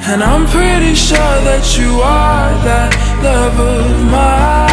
And I'm pretty sure that you are that love of mine.